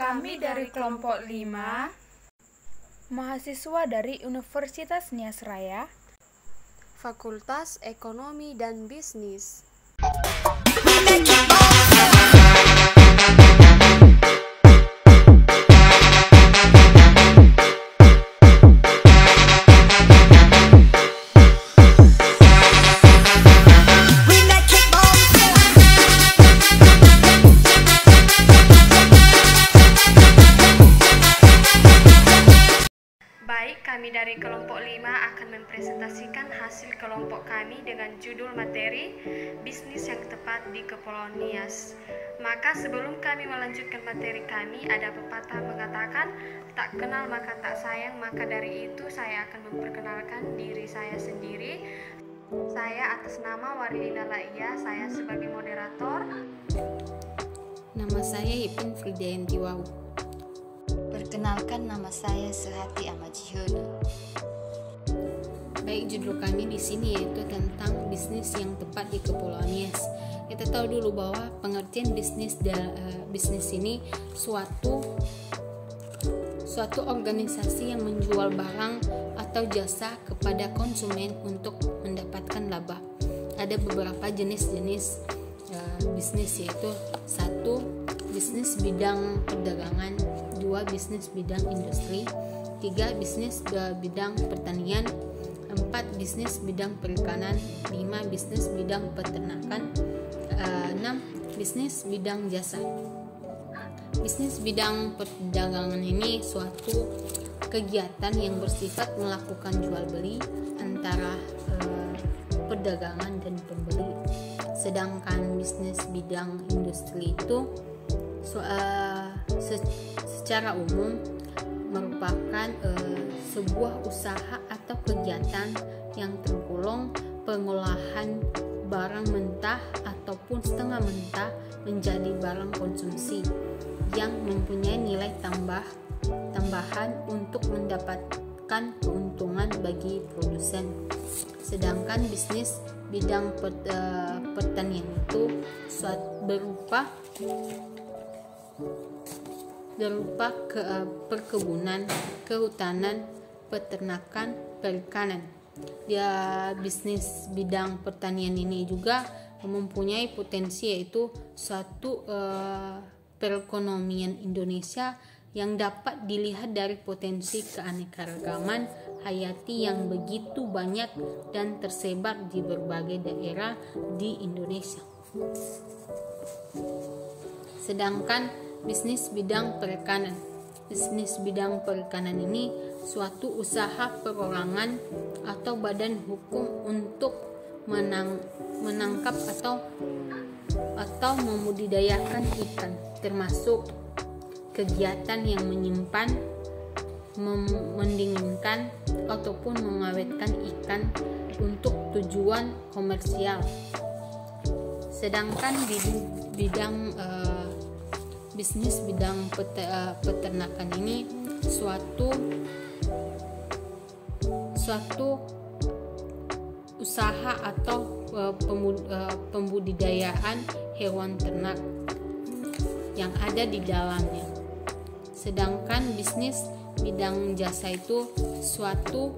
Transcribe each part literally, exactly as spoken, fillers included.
Kami dari kelompok lima, mahasiswa dari Universitas Nias Raya, Fakultas Ekonomi dan Bisnis. Baik, kami dari kelompok lima akan mempresentasikan hasil kelompok kami dengan judul materi Bisnis yang Tepat di Kepulauan Nias. Maka sebelum kami melanjutkan materi kami, ada pepatah mengatakan, tak kenal maka tak sayang. Maka dari itu saya akan memperkenalkan diri saya sendiri. Saya atas nama Warilina Laia, saya sebagai moderator. Nama saya Ipin Fridayanti Wau. Perkenalkan, nama saya Sehati Amajihono. Baik, judul kami di sini yaitu tentang bisnis yang tepat di Kepulauan Nias. Kita tahu dulu bahwa pengertian bisnis da, uh, bisnis ini suatu suatu organisasi yang menjual barang atau jasa kepada konsumen untuk mendapatkan laba. Ada beberapa jenis-jenis uh, bisnis, yaitu satu, bisnis bidang perdagangan, dua, bisnis bidang industri, tiga, bisnis bidang pertanian, empat, bisnis bidang perikanan, lima, bisnis bidang peternakan, enam, bisnis bidang jasa. Bisnis bidang perdagangan ini suatu kegiatan yang bersifat melakukan jual beli antara eh, perdagangan dan pembeli. Sedangkan bisnis bidang industri itu so, uh, se- secara umum merupakan uh, sebuah usaha atau kegiatan yang tergolong pengolahan barang mentah ataupun setengah mentah menjadi barang konsumsi yang mempunyai nilai tambah tambahan untuk mendapatkan keuntungan bagi produsen. Sedangkan bisnis bidang pet, uh, pertanian itu suatu berupa berupa ke, uh, perkebunan, kehutanan, peternakan, perikanan. Dia bisnis bidang pertanian ini juga mempunyai potensi, yaitu suatu uh, perekonomian Indonesia yang dapat dilihat dari potensi keanekaragaman hayati yang begitu banyak dan tersebar di berbagai daerah di Indonesia. Sedangkan bisnis bidang perikanan, bisnis bidang perikanan ini suatu usaha perorangan atau badan hukum untuk menang, menangkap atau atau memudidayakan ikan, termasuk kegiatan yang menyimpan, mem- mendinginkan ataupun mengawetkan ikan untuk tujuan komersial. Sedangkan di bidang uh, bisnis bidang pet- uh, peternakan ini suatu suatu usaha atau uh, pemud- uh, pembudidayaan hewan ternak yang ada di dalamnya. Sedangkan bisnis bidang jasa itu suatu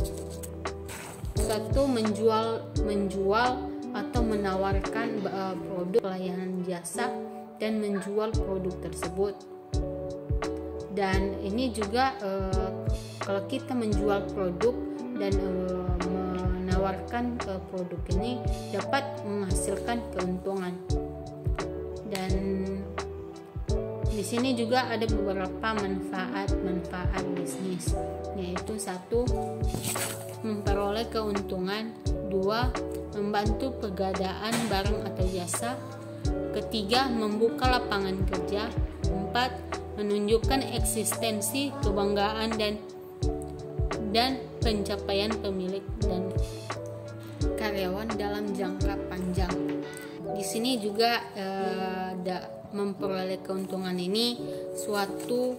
suatu menjual menjual atau menawarkan uh, produk layanan jasa dan menjual produk tersebut. Dan ini juga uh, kalau kita menjual produk dan uh, menawarkan uh, produk ini dapat menghasilkan keuntungan. Dan di sini juga ada beberapa manfaat-manfaat bisnis, yaitu satu, memperoleh keuntungan, dua, membantu pegadaan barang atau jasa, ketiga, membuka lapangan kerja, empat, menunjukkan eksistensi, kebanggaan dan dan pencapaian pemilik dan karyawan dalam jangka panjang. Di sini juga eh, da, memperoleh keuntungan ini suatu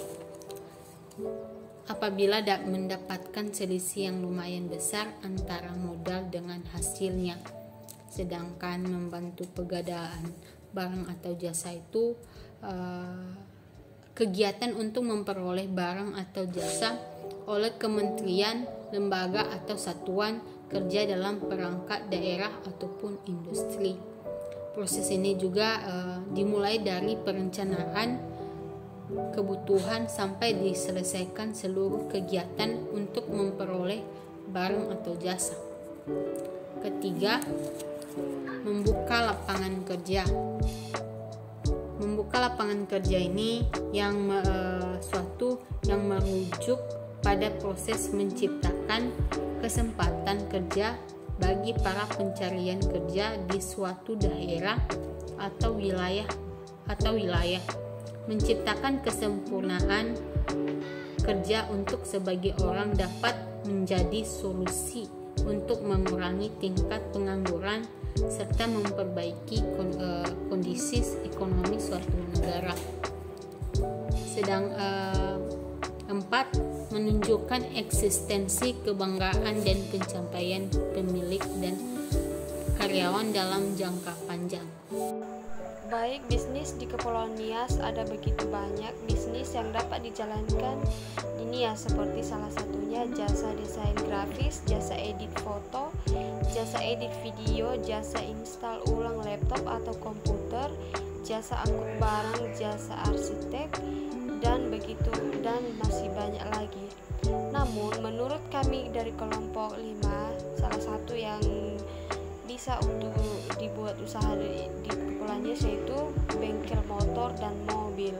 apabila da, mendapatkan selisih yang lumayan besar antara modal dengan hasilnya. Sedangkan membantu pegadaan barang atau jasa itu eh, kegiatan untuk memperoleh barang atau jasa oleh kementerian, lembaga atau satuan kerja dalam perangkat daerah ataupun industri. Proses ini juga uh, dimulai dari perencanaan kebutuhan sampai diselesaikan seluruh kegiatan untuk memperoleh barang atau jasa. Ketiga, membuka lapangan kerja. Membuka lapangan kerja ini yang uh, suatu yang merujuk pada proses menciptakan kesempatan kerja bagi para pencarian kerja di suatu daerah atau wilayah atau wilayah, menciptakan kesempurnaan kerja untuk sebagai orang dapat menjadi solusi untuk mengurangi tingkat pengangguran serta memperbaiki kondisi ekonomi suatu negara. Sedang uh, empat, menunjukkan eksistensi kebanggaan dan pencapaian pemilik dan karyawan dalam jangka panjang. Baik, bisnis di Kepulauan Nias ada begitu banyak bisnis yang dapat dijalankan di Nias, seperti salah satunya jasa desain grafis, jasa edit foto, jasa edit video, jasa install ulang laptop atau komputer, jasa angkut barang, jasa arsitek, dan begitu dan masih banyak lagi. Namun menurut kami dari kelompok lima, salah satu yang bisa untuk dibuat usaha di, di Kepulauan Nias yaitu bengkel motor dan mobil.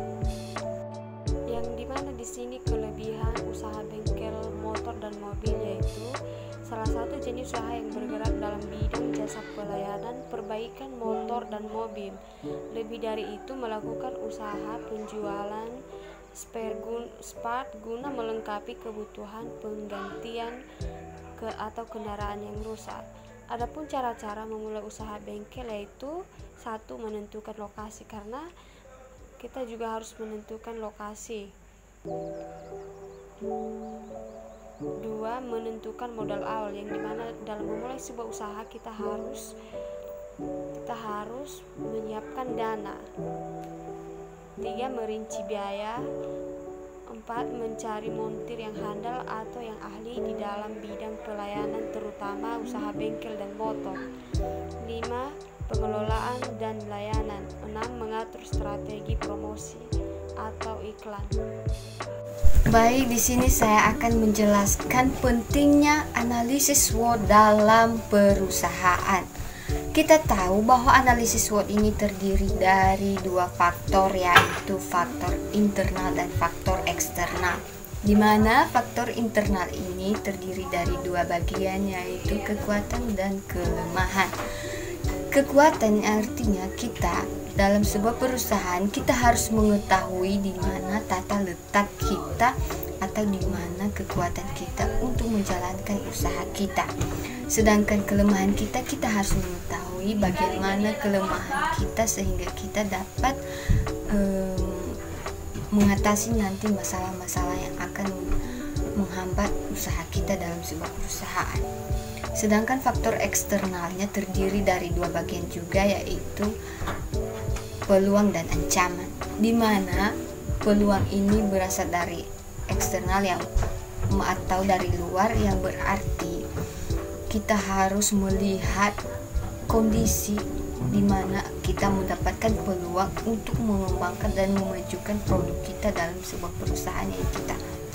Yang dimana di sini kelebihan usaha bengkel motor dan mobil yaitu salah satu jenis usaha yang bergerak dalam bidang jasa pelayanan perbaikan motor dan mobil. Lebih dari itu, melakukan usaha penjualan spare gun, part guna melengkapi kebutuhan penggantian ke atau kendaraan yang rusak. Adapun cara-cara memulai usaha bengkel yaitu satu, menentukan lokasi, karena kita juga harus menentukan lokasi. Dua, menentukan modal awal, yang dimana dalam memulai sebuah usaha kita harus kita harus menyiapkan dana. Tiga, merinci biaya. Empat, mencari montir yang handal atau yang ahli di dalam bidang pelayanan terutama usaha bengkel dan motor. Lima, pengelolaan dan layanan. Enam, mengatur strategi promosi atau iklan. Baik, di sini saya akan menjelaskan pentingnya analisis SWOT dalam perusahaan. Kita tahu bahwa analisis SWOT ini terdiri dari dua faktor, yaitu faktor internal dan faktor eksternal. Di mana faktor internal ini terdiri dari dua bagian, yaitu kekuatan dan kelemahan. Kekuatan artinya kita dalam sebuah perusahaan kita harus mengetahui di mana tata letak kita atau di mana kekuatan kita untuk menjalankan usaha kita. Sedangkan kelemahan kita, kita harus mengetahui bagaimana kelemahan kita sehingga kita dapat um, mengatasi nanti masalah-masalah yang akan menghambat usaha kita dalam sebuah perusahaan. Sedangkan faktor eksternalnya terdiri dari dua bagian juga, yaitu peluang dan ancaman, di mana peluang ini berasal dari eksternal yang atau dari luar, yang berarti kita harus melihat kondisi di mana kita mendapatkan peluang untuk mengembangkan dan memajukan produk kita dalam sebuah perusahaan yang kita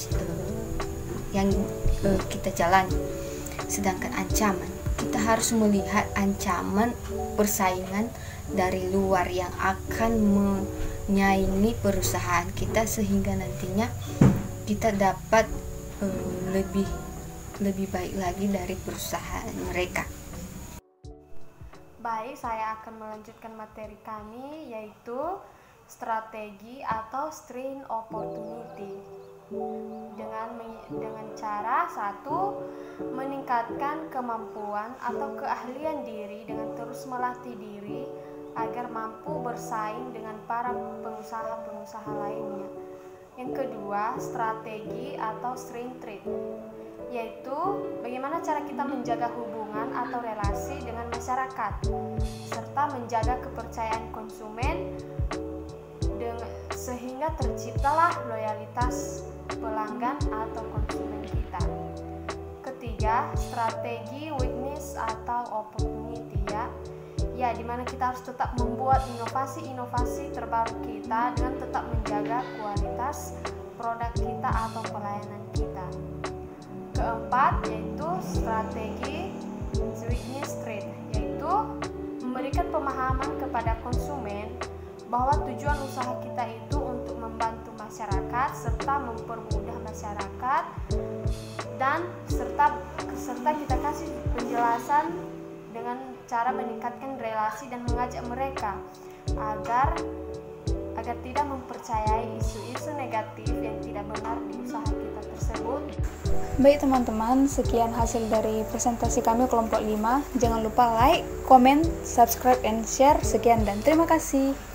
yang uh, kita jalani. Sedangkan ancaman, kita harus melihat ancaman persaingan dari luar yang akan menyaingi perusahaan kita sehingga nantinya kita dapat um, lebih lebih baik lagi dari perusahaan mereka. Baik, saya akan melanjutkan materi kami yaitu strategi atau strain opportunity. Dengan dengan cara satu, meningkatkan kemampuan atau keahlian diri dengan terus melatih diri agar mampu bersaing dengan para pengusaha-pengusaha lainnya. Yang kedua, strategi atau strain trade, yaitu bagaimana cara kita menjaga hubungan atau relasi dengan masyarakat serta menjaga kepercayaan konsumen dengan sehingga terciptalah loyalitas pelanggan atau konsumen kita. Ketiga, strategi weakness atau opportunity ya. Ya, dimana kita harus tetap membuat inovasi-inovasi terbaru kita dengan tetap menjaga kualitas produk kita atau pelayanan kita. Keempat, yaitu strategi weakness trade, yaitu memberikan pemahaman kepada konsumen bahwa tujuan usaha kita itu untuk membantu masyarakat serta mempermudah masyarakat, dan serta serta kita kasih penjelasan dengan cara meningkatkan relasi dan mengajak mereka agar agar tidak mempercayai isu-isu negatif yang tidak benar di usaha kita tersebut. Baik teman-teman, sekian hasil dari presentasi kami kelompok lima. Jangan lupa like, comment, subscribe, and share. Sekian dan terima kasih.